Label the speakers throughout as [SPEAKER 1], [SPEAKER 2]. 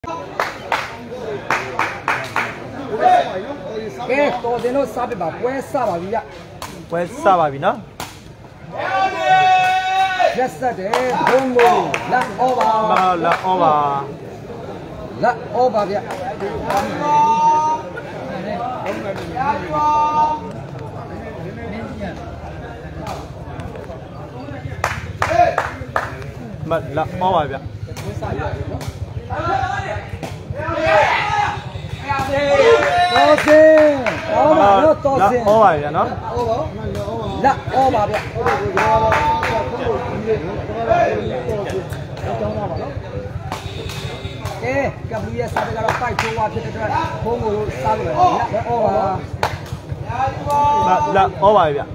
[SPEAKER 1] Cái to đến nó sao bị bảo quét sao bảo gì ạ?
[SPEAKER 2] Quét sao bảo gì nó?
[SPEAKER 1] Yes đấy, không ngủ, là over.
[SPEAKER 2] Là over.
[SPEAKER 1] Là over vậy.
[SPEAKER 2] Mà là over vậy.
[SPEAKER 1] To xin, to mà nó to xin.
[SPEAKER 2] Là over vậy nó.
[SPEAKER 1] Là over vậy. Cái bây giờ sao bây giờ phải chua qua thì cái không ngủ sao rồi? Là over.
[SPEAKER 2] Là over vậy.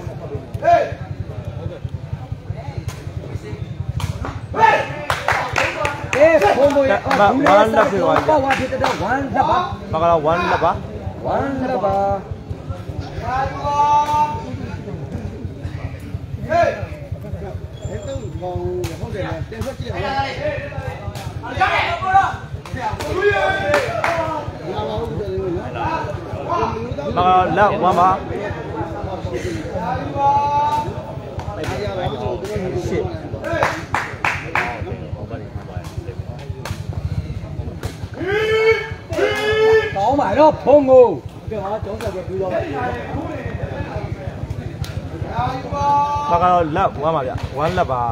[SPEAKER 1] không ngủ.
[SPEAKER 2] One lap rồi.
[SPEAKER 1] Bao qua thì cái one lap à?
[SPEAKER 2] Mà cái là one lap à?
[SPEAKER 1] One lap à?
[SPEAKER 2] Mà là one mà.
[SPEAKER 1] Có phải nó không ngủ.
[SPEAKER 2] Mà cái là one mà vậy. One lap à.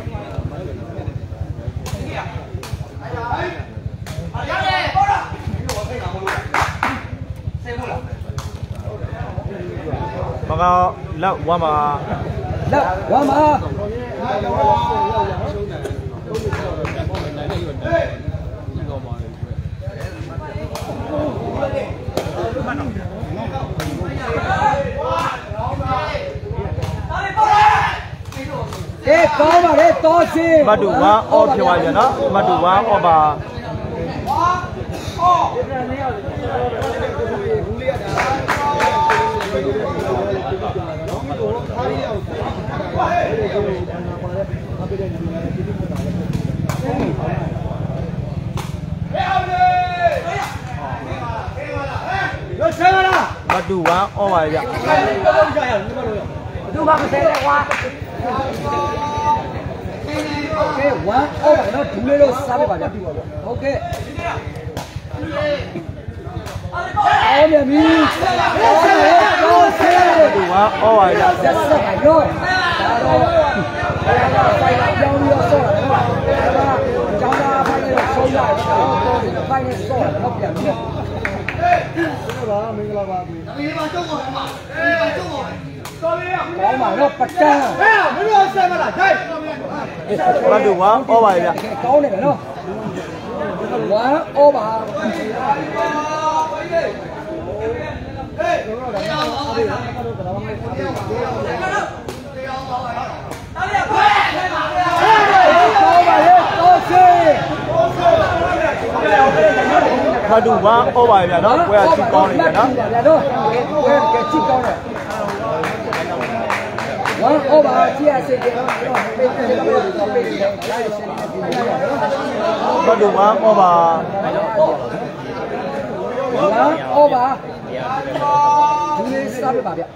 [SPEAKER 2] Mà cái là one mà.
[SPEAKER 1] Là one mà. Cái có mà đấy to gì?
[SPEAKER 2] Mà đủ quá ô phiêu vậy nó. Mà đủ quá ô bà. Mà đủ quá ô vậy vậy.
[SPEAKER 1] Đủ mà cái xe qua. Okay, one over. Nó đủ lên sao bị bảo vậy? Okay. Áo mẹ mi.
[SPEAKER 2] Đủ quá ô vậy vậy.
[SPEAKER 1] Rất phải rồi. Phải làm nhau đi rồi sao? Cháu ra phải lên sâu lại, cháu thì phải lên sâu nó biển nữa. Có mà nó bật ra.
[SPEAKER 2] Mà đủ quá ô vậy vậy.
[SPEAKER 1] Có này nó. Quá ô bà.
[SPEAKER 2] Mà đủ quá ô vậy vậy nó. Quay là chim con này nó.
[SPEAKER 1] Quay cái chim con này. One over,
[SPEAKER 2] Mà đủ quá ô bà.
[SPEAKER 1] one over. Chúng ta sao được bảo vậy?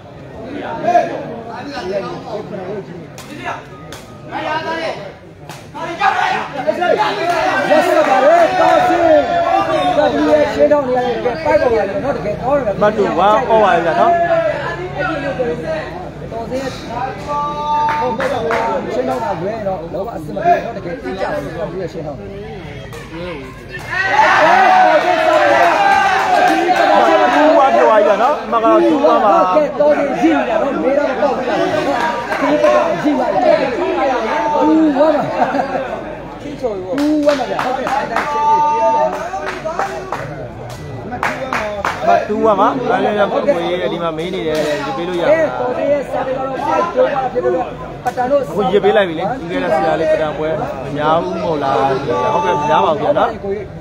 [SPEAKER 2] Mà đủ quá ô vậy vậy nó.
[SPEAKER 1] Trên đâu nào về nó đâu bạn xem mà nó để cái tin chắc không biết trên đâu.
[SPEAKER 2] Chú qua phiêu vậy nó. Mà cái chú qua mà.
[SPEAKER 1] Cái to thì gì là nó mấy đâu to cái cái gì vậy? Chú quá mà. Chú quá mà không phải ai đang chơi
[SPEAKER 2] Mà chú qua mà. Đây là một người đi mà mấy này để biết luôn vậy. Cô dễ biết lại vì lên cái là xe lên cái quê nhà ngô là không phải nhà bảo kia đó.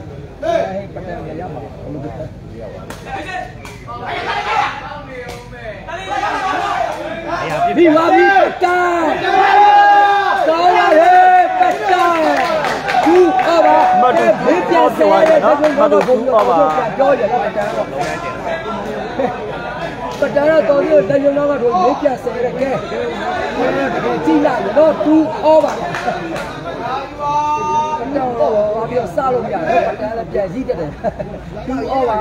[SPEAKER 1] Đi vào đi tất cả. Đó là hết tất cả. Chú
[SPEAKER 2] တ်တူပြန်ဆက်ရတယ်နော်မတ်တူ2 over
[SPEAKER 1] ပြောရတော့ပတန်တော့တော်ရတရုံတော့ကတော့မေးပြန်ဆက်ရကဲကြည့်လိုက်တော့2 over တော့ဘာပြောစားလို့မရဘူးပတန်လည်းပြန်ကြည့်တယ်2 over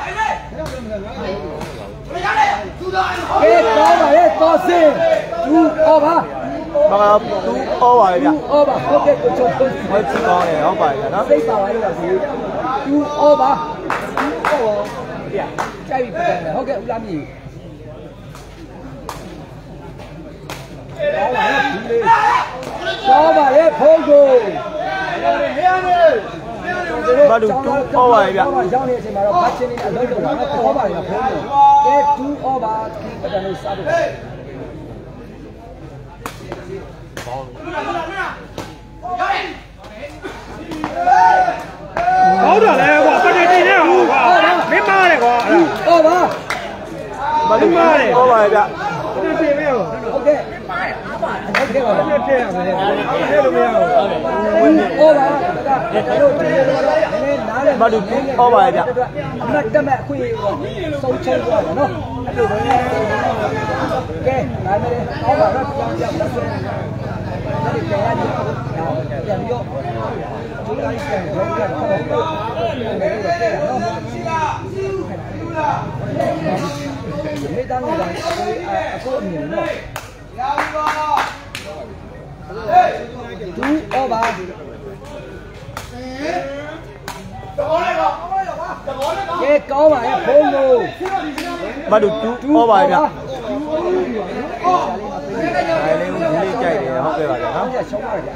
[SPEAKER 1] ကဲတော့ပါလေတော့စင်2 over
[SPEAKER 2] ဘာ2 over ဗျ
[SPEAKER 1] 2 over ဟုတ်ကဲ့ကိုချုပ်ဖို့
[SPEAKER 2] ဟောကြည့်ကောင်းတယ်ဟုတ်ပါရဲ့နော်
[SPEAKER 1] စိတ်ပါပါလို့ပါစီ2 over 2 over ပြကြိုက်ပြီပတန်ဟုတ်ကဲ့ဦးလားမြည်တော့ပါလေဖုန်းကို
[SPEAKER 2] ဘာလို့2 over ဗျ
[SPEAKER 1] ရောင်းနေတဲ့အချိန်မှာတော့ဘတ်ချင်းနေအလုပ်လုပ်တာတော့ပါလေဖုန်းကိုကဲ2 over ပတန်လို့စားတော့
[SPEAKER 3] 好着嘞，我不是今天好吧？没骂的我。
[SPEAKER 1] 好吧。
[SPEAKER 2] 没骂的。好吧呀。
[SPEAKER 3] 这没有。
[SPEAKER 1] OK。OK 了。
[SPEAKER 3] 这样子的，这都没有。
[SPEAKER 1] 好吧。
[SPEAKER 2] ဘာလို့ဟောပါရဲ့ဗျ
[SPEAKER 1] အမတ်တမက်ခွေဆုံးချုံသွားတယ်နော်အဲ့လိုပဲကဲဒါနဲ့ဟောပါတော့ကြောင်းကြောင်းလက်ဆွဲဒါတွေပြန်ရတယ်ပြန်ပြီးတော့ဒီလိုလေးပြန်တော့ပြန်တော့မေတ္တာနဲ့အခုအမြင်နော်သူဩပါကဲကောင်းပါရဲ့ဖုန်းလို့
[SPEAKER 2] ဘာလို့2 over ဗျဒါလေးကိုလေးကြိုက်တယ်ဟုတ်ကဲ့ပါဗျာနော်
[SPEAKER 1] ရှောင်းပါတယ်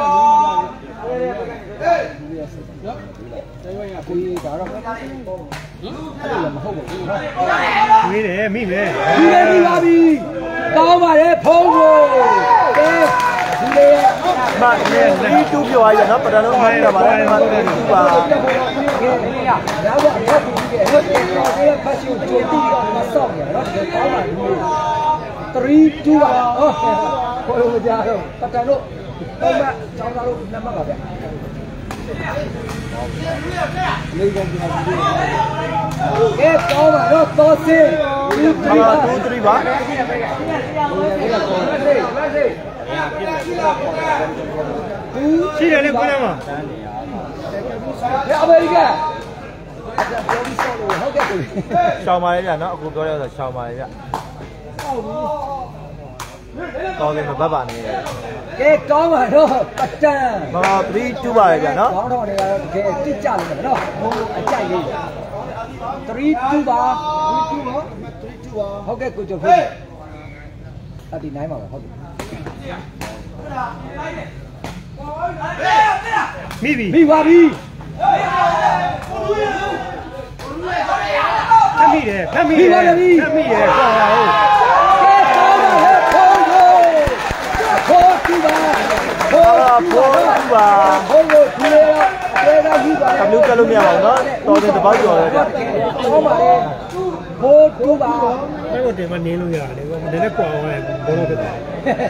[SPEAKER 1] ကိုကြီးဒါတော့အဲ့လိုလည်းမဟုတ်ပါဘူးနော်
[SPEAKER 3] မိတယ်မိမယ်
[SPEAKER 1] မိပါပြီကောင်းပါရဲ့ဖုန်းကိုကဲဒီလေ
[SPEAKER 2] မနဲ့2ပြောရရနော်ပထမဆုံးမှတ်တာပါလေမှ2ပါ
[SPEAKER 1] ဒါတော့ရက်ပြီးခဲ့ဟုတ်တယ်ဒီဖတ်ရှုပ်ကြည့်ပြီးတော့မဆောက်ရနော်ဒီကောင်းပါဘူး3 2ပါဟုတ်ဘောလုံးကြတော့ပတန်တို့ပုံမှန်ကျောင်းသားတို့နံပါတ်ပါဗျလေးကောင်ပြန်ပြီးကဲကောင်းပါတော့တော်စင်
[SPEAKER 2] 2 3ပါ
[SPEAKER 3] ရှိတယ်လေခွန်းထဲမှာ
[SPEAKER 1] အမေရိကန်ပြောပြီးဆောက်လို့ဟုတ်ကဲ့ကို
[SPEAKER 2] ရှောင်းပါလေဗျာနော်အခုပြောရဆိုရှောင်းပါလေဗျတော်တယ်မပတ်ပါနဲ့
[SPEAKER 1] ကဲကောင်းပါတော့ပတန်
[SPEAKER 2] ဘာ3 2ပါလေဗျာနော်
[SPEAKER 1] ခေါင်းထောင်တွေကတော့တကယ်တိကျလို့နော်ဘုံအကြိုက်လေး3 2ပါ3 2ပါဟုတ်ကဲ့ကိုကျော်ဖို့39ပါပဲဟုတ်ပြီ
[SPEAKER 3] မိ
[SPEAKER 1] ပါပြီ
[SPEAKER 3] ဖမ်းမိတယ်ကွာဟုတ်
[SPEAKER 1] ကဲကောင်းပါရဲ့ဖုန်းကိုဖို့တူပါဘုံကိုဒီလေတော့ကျဲတာကြီးပါ
[SPEAKER 2] ကမျိုးကလို့မရပါဘူးနော်တော်တယ်တပတ်ကျော်တယ်ဗျ
[SPEAKER 1] ကောင်းပါလေဖို့တူပါ
[SPEAKER 3] အဲ့ကိုတင်မနေလို့ရတယ်ကွာနည်းနည်းကွာသွားတယ်ဘောလုံးဖြစ်သွား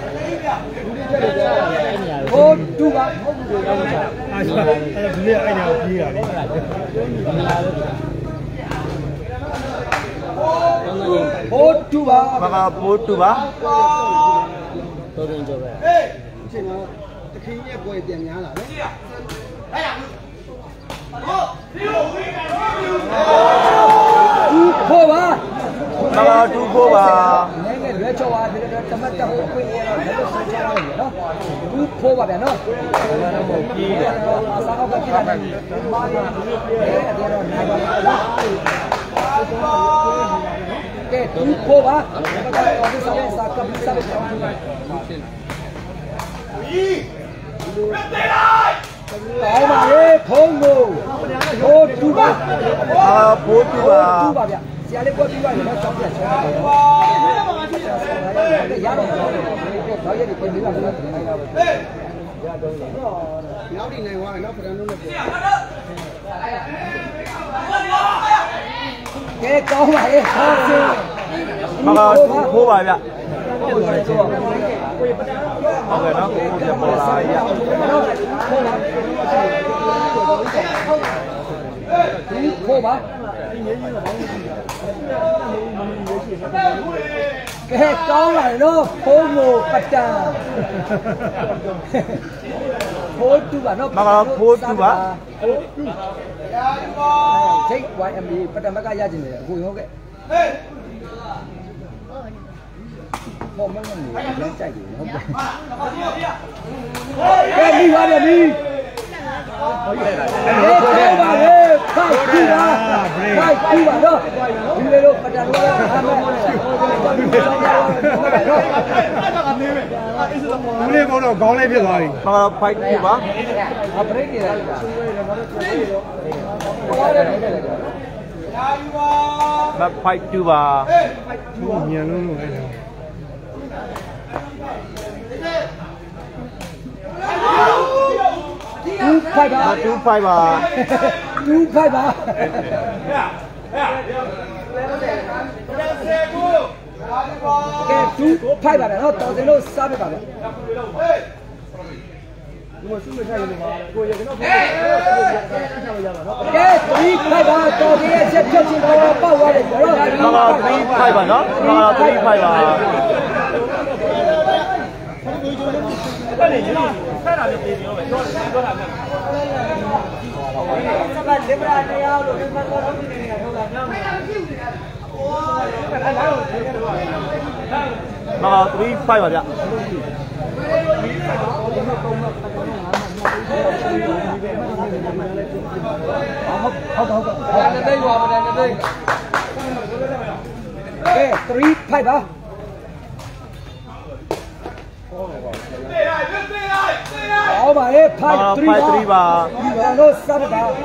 [SPEAKER 1] ဖို့တူပါဟုတ်ဘူးလို့ပြောချင်
[SPEAKER 3] အဲ့ဒီလေအဲ့ညာကိုပြေးတာလေ
[SPEAKER 1] ဖို့တူပါ
[SPEAKER 2] ဘာကဖို့တူပါ
[SPEAKER 1] တော်တယ်ကြောပဲဟေးအချိန်မှာတခင်းရဲ့ပွဲပြန်များလာတယ်ဖို့ပါ
[SPEAKER 2] ဘာက2 4ပါ
[SPEAKER 1] နည်းငယ်လွဲချောပါဒီတော့တမတ်တဟိုခွင့်ရတော့လည်းဆက်ချရတယ်နော်2 4ပါဗျာနော်
[SPEAKER 2] ကြီးတယ်
[SPEAKER 1] အစားတော့ကြည့်ရတယ်မာရီအဲ့ဒါတော့နိုင်ပါလားကဲ2 4ပါတော့ဒီစားစားကပ်ပြီးစားချောင်းတယ်ကောင်းပါလေဖုန်းကိုဖိုးတူပါ
[SPEAKER 2] ဖိုးတူပါ
[SPEAKER 1] တူပါဗျဆရာလေးကွက်ပြီးပါရတော့ချောင်းပြချောင်းတယ်ရတော့တော့ရည်ပြန်ပြီးလာတယ်ရတော့နောက်ဒီနိုင်သွားတယ်နော်ဖရန်တို့နဲ့ကဲကောင်းပါလေဟာစင်
[SPEAKER 2] ဘာကဖိုးပါဗျဟုတ်ကဲ့နော်ကိုပြန်ပေါ်လာရ
[SPEAKER 1] Khô bả. Cái con này nó khô ngô cắt trà. Khô chú bà nó.
[SPEAKER 2] Mà khô chú bà.
[SPEAKER 1] Take YMB bắt đầu bắt cái giá gì này, vui không cái. Không mấy người nó chạy gì không vậy. Cái đi qua đây đi.
[SPEAKER 3] Ule có đâu có lên biết rồi.
[SPEAKER 2] Mà phải chú bà. Mà phải chú bà.
[SPEAKER 3] Chú nhiều luôn rồi.
[SPEAKER 2] Chú phải bà.
[SPEAKER 1] Chú phải bà. Cái chú phải bà này nó tao thấy nó sao vậy bà. Cái túi phải bà tao cái chết chết chết nó bao qua đấy.
[SPEAKER 2] Mà túi phải bà nó. Mà túi phải bà. Cái này gì? Cái nào được tiền nhiều vậy? Có làm được. Các bạn để ra đây ao rồi các con không đi này không làm nhau. Mà túi phải bà ạ.
[SPEAKER 1] Không. Đây qua đây. Cái túi phải bà. Đó mà ấy, phải tri bà. Nó sao vậy bà?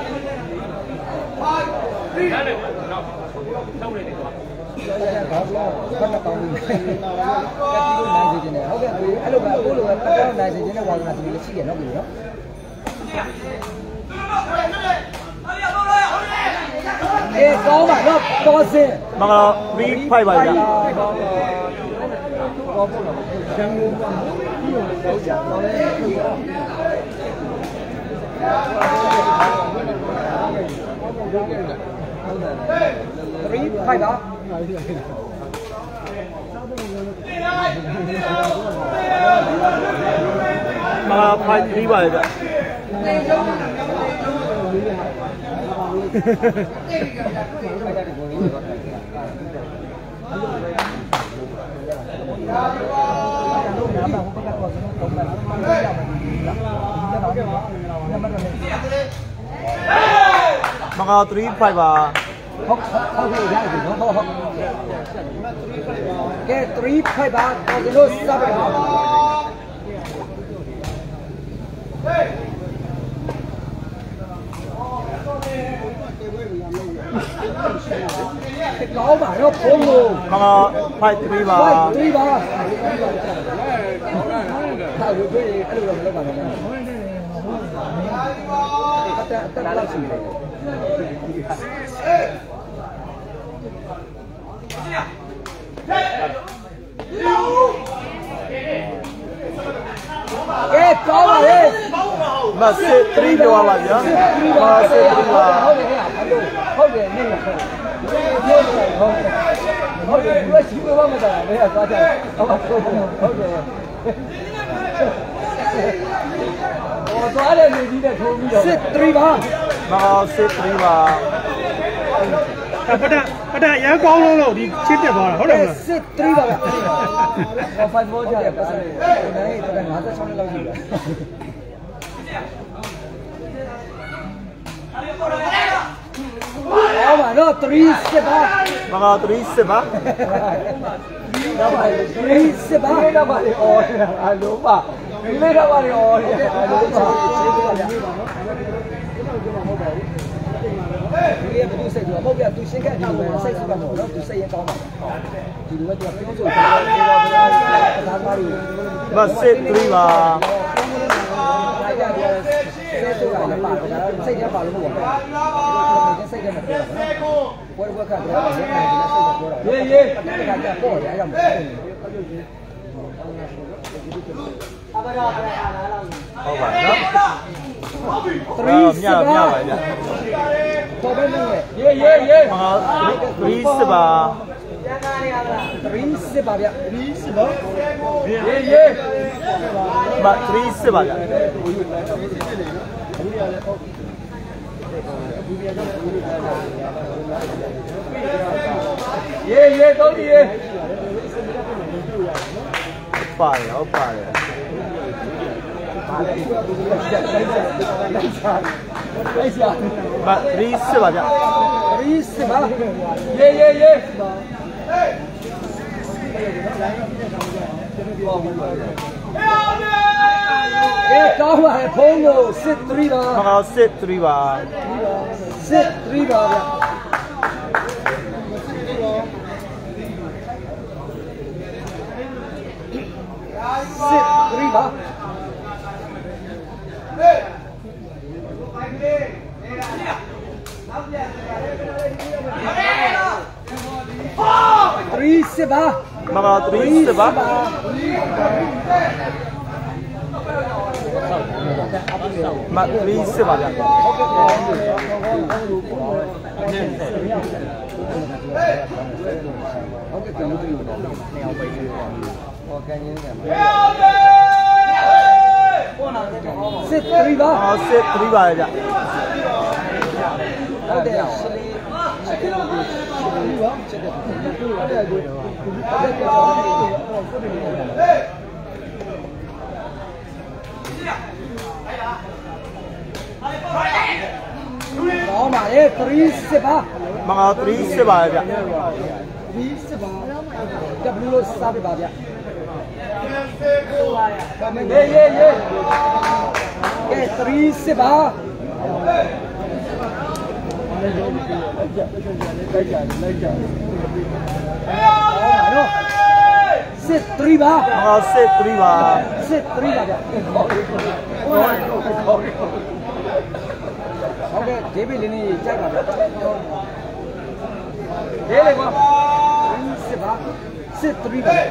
[SPEAKER 1] Ê, có mà nó to gì?
[SPEAKER 2] Mà túi phải bà ạ.
[SPEAKER 1] Phải đó.
[SPEAKER 2] Mà phải đi vậy ạ. Mga 3-5 ah.
[SPEAKER 1] Cái 3-5 ah, có cái nốt sao vậy? Cái có mà nó khốn luôn.
[SPEAKER 2] Mga 5-3 ba.
[SPEAKER 1] 5-3 ba. Thao được cái cái đường nó vào này. Tất là gì này? Cái có mà đấy.
[SPEAKER 2] Mà sẽ 3 doa là nhá. Mà sẽ 3 là.
[SPEAKER 1] Không để nên là không để bữa chỉ có mà là bây giờ có thể không để có đây mình đi để thôi đi rồi. Sit 3
[SPEAKER 2] Mga sẽ 3 ba.
[SPEAKER 3] Bắt đã nhớ con luôn rồi đi chết được rồi, không được rồi.
[SPEAKER 1] Sit 3 ba. Có phải vô chứ? Đấy, tôi đang nói cho nó lâu gì rồi. Đó mà nó 3-7.
[SPEAKER 2] Mga 3-7.
[SPEAKER 1] Đó mà 3-7 đó mà đi ôi là đúng mà. Lấy đó mà đi ôi là đúng mà. Cái tôi xây rồi, bây giờ tôi xây cái gì mà xây cái bằng đó, tôi xây cái con mà. Thì đúng là cái rồi
[SPEAKER 2] Mà sẽ 3 ba.
[SPEAKER 1] Xây ra vào luôn rồi. Xây ra mặt đường. Quay qua cả cái này nó xây được rồi. Ye. Cái này là cổ để làm.
[SPEAKER 2] Không phải đó. မြပါဗျ
[SPEAKER 1] တော်ပဲနေ
[SPEAKER 2] ရေမဟာ3စပါ
[SPEAKER 1] 3စပါဗျ3စပါ
[SPEAKER 2] မ3စပါဗျ
[SPEAKER 1] ရေတော့ဒီရေ
[SPEAKER 2] ပါတယ်ဟုတ်ပါတယ်မ3စပါဗျ
[SPEAKER 1] 3စပါရေကောင်းပါရဲ့ဖုန်းကိုစစ်3ပါ
[SPEAKER 2] မဟာစစ်3ပါ
[SPEAKER 1] စစ်3ပါဗျစစ်3ပါ3စပါ
[SPEAKER 2] မဟာ3စပါမ3စပါဗျ
[SPEAKER 1] စစ်3ပါ
[SPEAKER 2] စစ်3ပါဗျ
[SPEAKER 1] ဟုတ်တယ်ကောင်းပါရဲ့3စပါ
[SPEAKER 2] မဟာ3စပါဗျ
[SPEAKER 1] 3စပါ W လို့စားပြပါဗျရေကဲ3စပါစစ်3ပါ
[SPEAKER 2] စစ်3ပါ
[SPEAKER 1] စစ်3ပါဗျဟုတ်ကဲ့ဒေးဗစ်လင်းကြီးကြိုက်ပါဗျဒေးလေကွာစစ်ပါစစ်3ပါ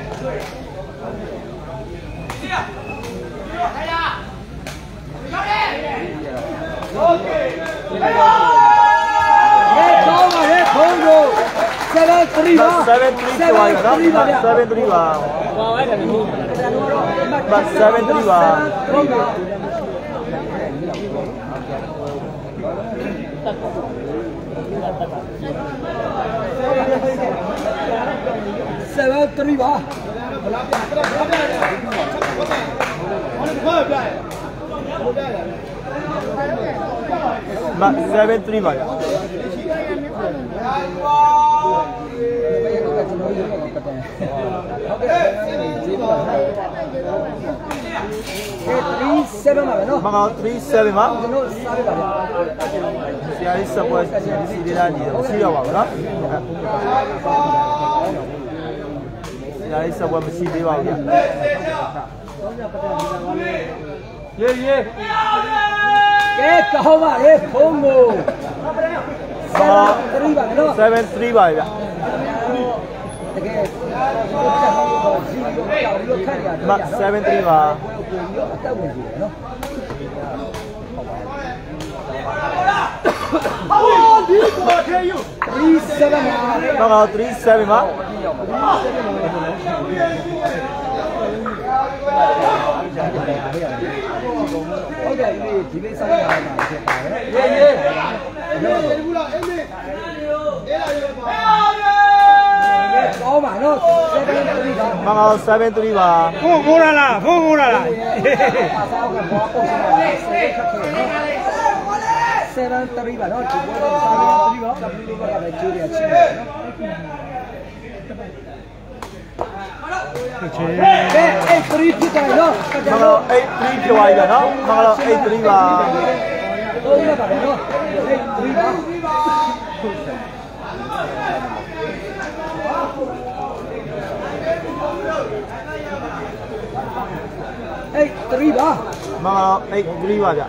[SPEAKER 1] โอเคကောင်းပါရဲ့ဖုန်းကို7-3ပါ
[SPEAKER 2] 7-3ပါ7-3ပါ7-3ပါ7-3ပါ
[SPEAKER 1] 7-3ပါ
[SPEAKER 2] မ7-3ပါဗျ
[SPEAKER 1] 3-7ပါနော်
[SPEAKER 2] မဟာ3-7ပါ
[SPEAKER 1] ကျွန်တော်စားရပါဗျ
[SPEAKER 2] ဆရာကြီးစပွဲစီဒေတာနေတော့မရှိတော့ပါဘူးနော်ဆရာကြီးစပွဲမရှိသေးပါဘူးဗျ
[SPEAKER 1] ရေကဲကောင်းပါရဲ့ဖုန်းကို7-3ပါနော်
[SPEAKER 2] 7-3ပါဗျ
[SPEAKER 1] တကယ်
[SPEAKER 2] မ7-3ပါ
[SPEAKER 1] အတက်ဝင်ကြည့်နော်ဒီကိုထဲယူ3-7ပါ
[SPEAKER 2] မဟာ3-7ပါ
[SPEAKER 1] ဟုတ်တယ်ဒီလေးစားရမှာဖြစ်ပါတယ်ရေဘူးလားအေးမေးလာရောပါကောင်းပါနော်7-3ပါ
[SPEAKER 2] မဟာ7-3ပါ
[SPEAKER 3] ဖုန်းကိုရလားဖုန်းကိုရလား
[SPEAKER 1] ပါစားကဘောပုံစံနဲ့ဆက်ခက်ခဲနော်7-3ပါနော်ဒီဘော7-3ပါ W ကလည်းကျိုးရချင်းနော်ကဲ8-3ဖြစ်တယ်နော်
[SPEAKER 2] မဟာ8-3ဖြစ်သွားပြီနော်မဟာ8-3ပါ
[SPEAKER 1] ဟုတ်ရပါတယ်နော်8-3ပါ8-3ပါ
[SPEAKER 2] မဟာ8-3ပါဗျ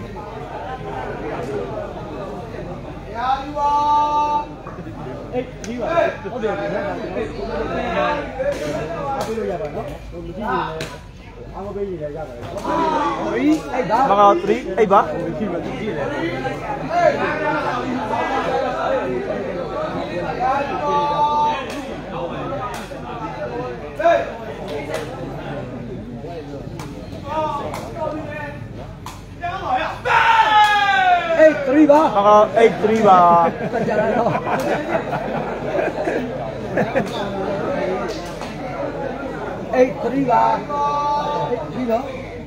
[SPEAKER 1] 8-3ပါဟုတ်တယ်ဟုတ်တယ်အပြလို့ရပါနော်မကြည့်ရင်
[SPEAKER 2] Maka 3 8 ba.
[SPEAKER 1] Hey, 3 ba.
[SPEAKER 2] Maka 8-3 ba.
[SPEAKER 1] Hey, 3 ba. 3 ba.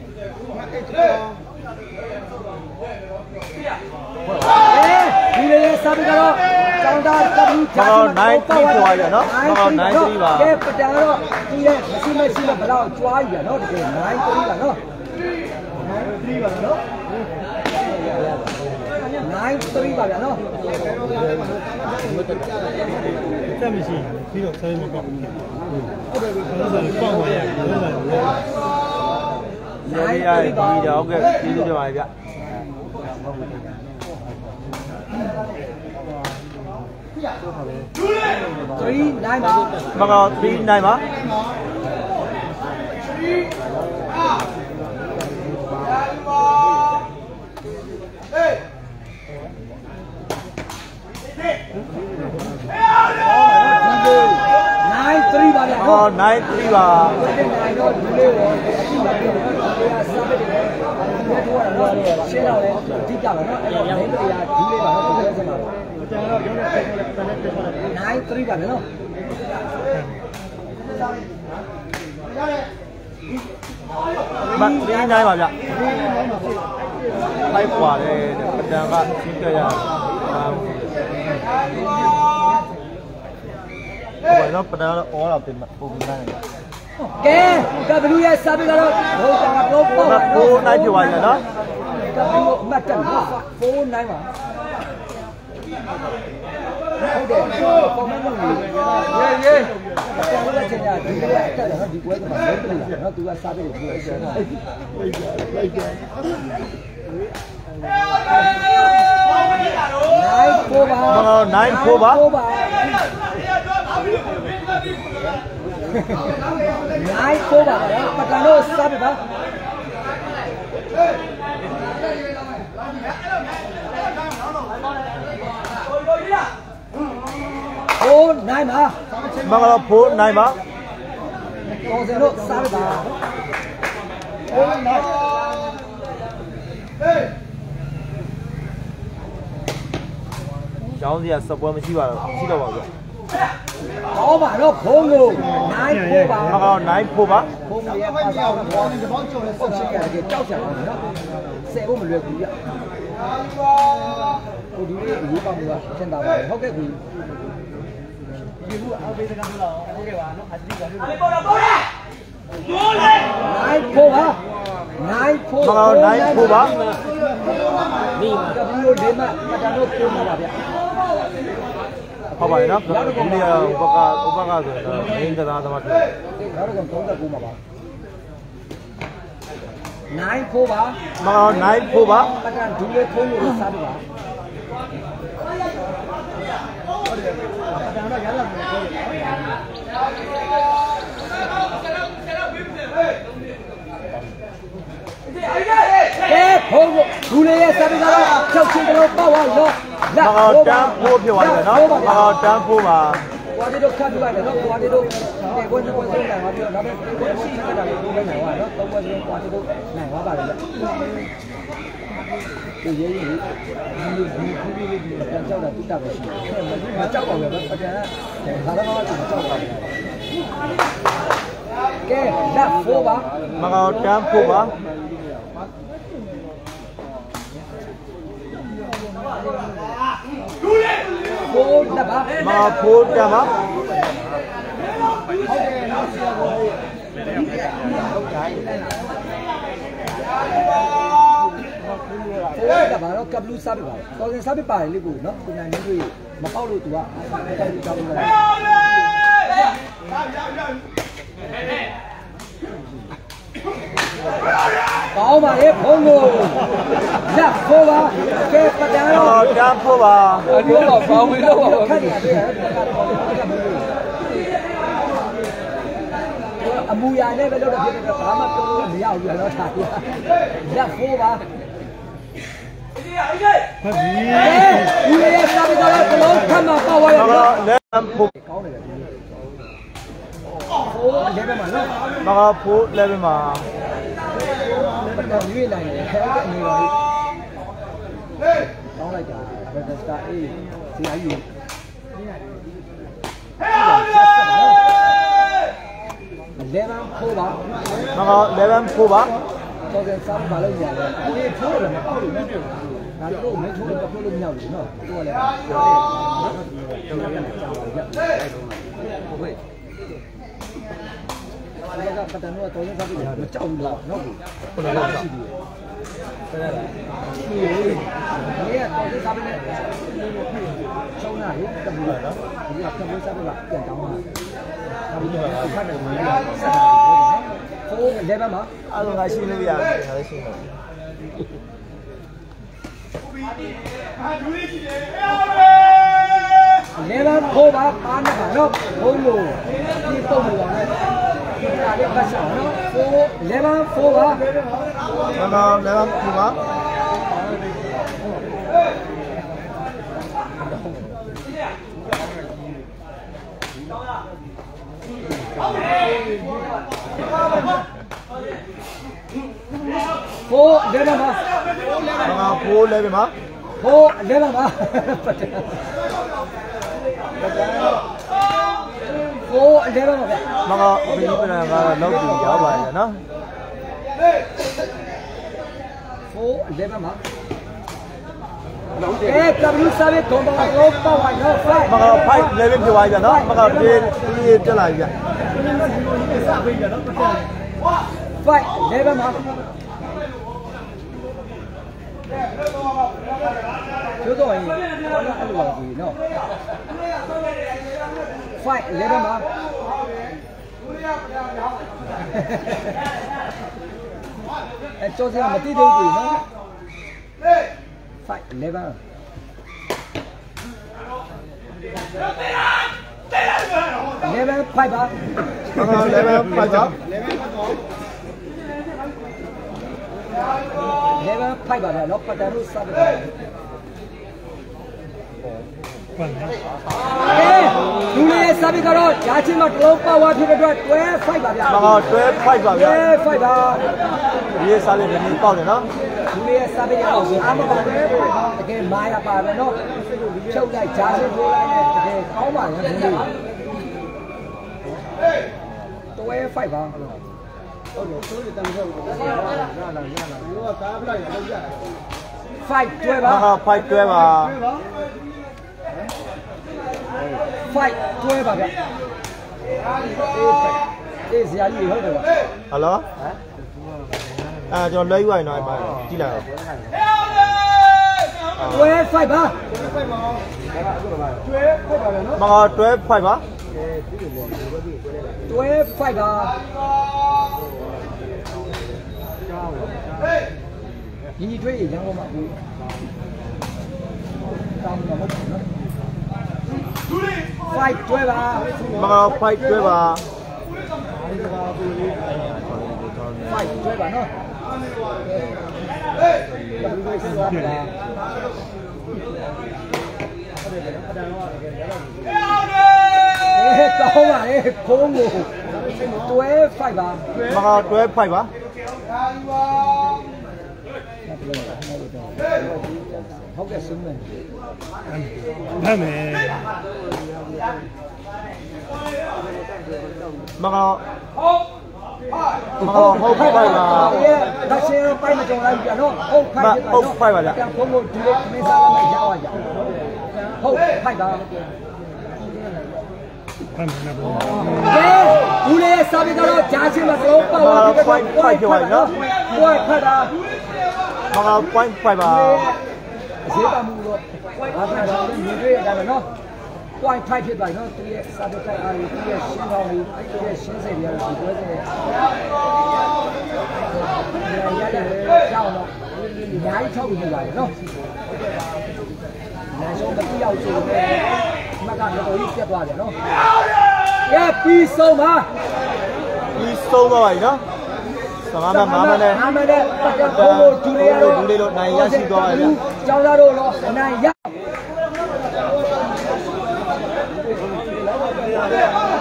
[SPEAKER 1] Đi lên sao bây giờ trong ta tập
[SPEAKER 2] Maka 9-3 rồi vậy nó. Maka 9-3 ba.
[SPEAKER 1] Cái bật đèn đó. Đi lên, xin là phải lao chói vậy nó thì 9-3 là nó. 9-3 là nó. 9-3 ပါဗျာနော်
[SPEAKER 3] တက်မရှိပြီးတော့ဆက်မပေါက်ဘူးဟုတ်တယ်ပေါက်ပါရဲ့ဟုတ်တယ်
[SPEAKER 2] နိုင်ရဒီတော့ဟုတ်ကဲ့ကျေးဇူးတင်ပါတယ်ဗျ
[SPEAKER 1] 3-9 ပါ
[SPEAKER 2] Maka 3-9 ba. Oh, 9-3 ba. Bạn 3-9 baဗျ 5 quả đây bật đèn bạn xin chơi à. Vậy nó bật đèn nó ó là tiền mặt cùng này.
[SPEAKER 1] Kê, Wရဲ့စာပေကတော့ဟိုတာကတော့ပေါ့ပါနော်
[SPEAKER 2] 9 ဖြစ်သွားပြီနော်
[SPEAKER 1] W အမှတ်တက်နော်4-9ပါဟုတ်တယ်ပုံမှန်လို့ရေးရေးအဲ့ဒါလည်းချင်တာဒီလိုအတက်တယ်နော်ဒီပွဲကမှမဟုတ်ဘူးနော်သူကစာပေကိုပြောတယ်နော်9-4 ပါ
[SPEAKER 2] 9-4 ba.
[SPEAKER 1] 9-4 ပါဗျာပကံတို့စာပေပါ9 ပါ
[SPEAKER 2] Maka 4-9 ba.
[SPEAKER 1] ကောင်းစင်တို့စားရပါ
[SPEAKER 2] ကျောင်းစီကစပွဲမရှိပါတော့ရှိတော့ပါဗျ
[SPEAKER 1] ဟောပါတော့ဖုံးကို9-4ပါ
[SPEAKER 2] Maka 9-4 ba.
[SPEAKER 1] ဖုံးရဲ့ပါစားတော့ဘောဒီဘောချုံနဲ့ဆက်ရှိကြတယ်ကြောက်ကြတယ်နော်ဆယ်ဖို့မလွယ်ဘူးဗျဟိုဒီလေးရေးပါမှုကသင်တာပါဟုတ်ကဲ့ကူဒီကူအောက်ပေးတဲ့ကောင်တော့ဟုတ်ကဲ့ပါနော်အတိကလေးပေါ်တော့ပေါ်တယ်9-4ပါ9-4
[SPEAKER 2] Maka 9-4 ba.
[SPEAKER 1] นี่ကဘီယိုဒီမှာပတန်တို့ပုံပါဗျာ
[SPEAKER 2] ဟုတ်ပါရဲ့နော်ဒီနေ့ဥပကဆိုတော့မင်းကစားသမားဖြစ်
[SPEAKER 1] နောက်တော့39မှာပါ9-4ပါ
[SPEAKER 2] Maka 9-4 ba.
[SPEAKER 1] ပတန်ဒူလေးဖုံးလို့စားပြပါကဲဖုံးကိုဒူလေးရဲ့စားပြကတော့ဖြုတ်ချင်းကတော့ပေါ့သွားရော
[SPEAKER 2] Maka တန်း4ဖြစ်သွားတယ်နော် Maka တန်း4ပါ
[SPEAKER 1] ကွာတီတို့ခတ်ပြပါတယ်နော်ကွာတီတို့ဒီဘွဲနှစ်ဘွဲဆုံးနိုင်ပါပြီတော့နောက်တစ်ဘွဲရှိနေတာလည်းတို့နိုင်ပါတော့သုံးဘွဲဆုံးကွာတီတို့နိုင်ပါပါတယ်ဒီရေးရေးဒီပြန်ကြောက်တာတိတာပဲရှိတယ်မကြောက်ပါဘူးဗျပကံကဒါတော့ကျွန်တော်ကြောက်ပါတယ်ကဲလက်4ပါ
[SPEAKER 2] Maka တန်း4ပါ
[SPEAKER 1] 4လက်ပါ
[SPEAKER 2] Maka 4 တန်းပါ
[SPEAKER 1] ကဘာတော့ကဘလူးစားပြပါတော်စင်စားပြပါတယ်လေကိုနော်ကိုနိုင်နေတွေ့မပေါက်လို့သူကတိုင်ကြောက်လို့ကောင်းပါလေဖုံးကိုလက်4ပါကဲပတန်တော့
[SPEAKER 2] တန်း4ပါ
[SPEAKER 1] ဒီတော့ကောင်းပြီတော့ခက်နေတယ်အမူအရာနဲ့ပဲလုပ်တော့ဖြစ်တယ်ဘာမှပြောလို့မရဘူးတော့ထားပြလက်ဖိုးပါ
[SPEAKER 3] ဟုတ်ပြီ
[SPEAKER 1] ဦးလေးရဲ့စာပေတော်ကလုံးခတ်မှာပေါ့ဝါရော
[SPEAKER 2] လက်ဖို့
[SPEAKER 1] ကောင်းတယ်ဗျဖိုးလက်ပဲမှာနော်
[SPEAKER 2] မကဖို့လက်ပဲမှာ
[SPEAKER 1] ပတ်တော်ရွေးလိုက်တယ်ခဲတဲ့အနေပါကောင်းလိုက်တာဘက်စတာအေးစီအယူ11ဖိုးပါ
[SPEAKER 2] မက11ဖိုးပါ
[SPEAKER 1] တော့ကစားပါလို့ရတယ်ကိုယ်ထိုးတယ်မဟုတ်ဘူးဒါတော့မင်းထိုးလို့ပြောလို့မရဘူးနော်ကိုယ်လည်းဟုတ်ကဲ့အဲ့ဒါပတ်တန်တော့တော်ရင်စားပြီးမကြောက်ဘူးလားနော်ဟုတ်တယ်ရှိတယ်ဆက်ရတာဒီတော်ရင်စားပြီးချုံးလာရေတမူလာနော်ဒီကတမူစားပြီးပြန်တောင်းတာဒါပြီးတော့ဖတ်တယ်ဝင်ပြီးဆက်တာဖိုး11မှာ
[SPEAKER 2] အဲ့လိုငါရှင်းလို့ရတယ်ငါလည်းရှင်းတော့
[SPEAKER 1] 11ဖိုးပါပါနေပါနော်ဘုံလို့ဒီပုံလို့ပါနဲ့ဒီကလေးပတ်ဆောင်နော်ဖိုး11ဖိုးပါ
[SPEAKER 2] မက11ဖိုးပါ
[SPEAKER 1] ဖိုး11ပါ
[SPEAKER 2] မကဖိုး11ပါ
[SPEAKER 1] ဖိုး11ပါဖိုး11ပါဗျ
[SPEAKER 2] မကဘီပနာကတော့လောက်ပြီးရောက်ပါတယ်နော်
[SPEAKER 1] ဖိုး11ပါကဘလူစားပဲကောင်းပါတော့ပေါ့ဝါနော်5
[SPEAKER 2] မက5 level ပြသွားပြီနော်မကပြေးတက်လာပြီဗျ
[SPEAKER 1] 5 level မှာကျိုးတော့ရင်ဘာလို့အဲ့လိုပါကြီးနော်5 level မှာအဲ့ကျိုးစရာမတိသေးဘူးနော်5 level level 5ပါ
[SPEAKER 2] level 5ပါ
[SPEAKER 1] level 5ပါတော့ပတ်တယ်လို့စတယ်လူလေးစာပေကတော့ဂျာချင်းတော့တလုံးပါဝါဖြစ်တဲ့အတွက်12 5ပါဗျာ
[SPEAKER 2] မက12 5ပါဗျာ
[SPEAKER 1] 12 5ပါ
[SPEAKER 2] ဒီစာလေးနည်းပေါက်တယ်နော်
[SPEAKER 1] လူလေးစာပေကတော့အားမပါဘူးတကယ်မာရပါပဲနော်ချုပ်လိုက်ဂျာချင်းထိုးလိုက်တကယ်ကောင်းပါရဲ့လူလေး12 5ပါဟုတ်တယ်ဆိုးတယ်တမ်းတော့ရလာရောကားပလိုက်လောက်ရ5 12ပါ
[SPEAKER 2] 5 12ပါ
[SPEAKER 1] 5 12ပါဗျအေးဆရာကြီးဟုတ်တယ်ပါ
[SPEAKER 2] ဟယ်လိုကျွန်တော်လွှဲယူရရင်တော့အဲ့မှာကြည့်လိုက်အောင်
[SPEAKER 1] 12 5ပါ
[SPEAKER 2] မက12 5ပါ
[SPEAKER 1] 12 5ပါညီတွေးရအောင်ပါဘူးတောင်းတော့မဟုတ်ဘူးနော်5 12ပါ
[SPEAKER 2] မက5 12ပါ
[SPEAKER 1] 5 12ပါနော်ကောင်းပါလေခိုးကို12 5ပါ
[SPEAKER 2] မက12 5ပါ
[SPEAKER 1] ဟုတ်ကဲ့ဆုံးမယ်
[SPEAKER 3] ဗမ်းမယ်
[SPEAKER 2] မကဟုတ်ဖိုက်ပါလား
[SPEAKER 1] ဒါရှင်းပိုင်မကြောင်လိုက်ပြန်တော့ဟုတ်ဖိုက်
[SPEAKER 2] ဟုတ်ဖိုက်ပါဗျာ
[SPEAKER 1] ပြန်ဖုန်းကိုဒီလိုမင်းစားလာမယ်ရောက်ကြဟုတ်ဖိုက်ပါ
[SPEAKER 3] ဗမ်းမယ်နော်
[SPEAKER 1] ကဲဦးလေးစာပေတော့ဂျာချင်းမှာတော့ပေါ့ပါ
[SPEAKER 2] ဖိုက်ဖိုက်ပြောရနော်
[SPEAKER 1] ကိုယ်ဖတ်တာ
[SPEAKER 2] မက5ပါ
[SPEAKER 1] ဈေးပါမှုတော့ဘာသာတော့ညီတွေရတာပဲနော်point 5ဖြစ်သွားပြီနော်သူရဲ့စာပေတိုက်အားကြီးသူရဲ့ရှင်းကောင်းမှုသူရဲ့ရှင်းစိတ်တွေကတော့ဒီပွဲစဉ်ရတယ်ကြောက်တော့အများကြီးထောက်ပြီးပါရနော်နာရှုံးမတိရောက်ဆိုတော့မှတ်ကတော့ကြီးပြတ်သွားတယ်နော်ကဲပြီးဆုံးပါ
[SPEAKER 2] ပြီးဆဆုံးသွားပါပြီနော်15မှနဲ့
[SPEAKER 1] 5မှနဲ့ပတ်သက်ဖို့ဒူလေးရတော့
[SPEAKER 2] ဒူလေးလို့နိုင်ရရှိသွားပါဗျာ
[SPEAKER 1] ကျောင်းသားတို့တော့နိုင်ရ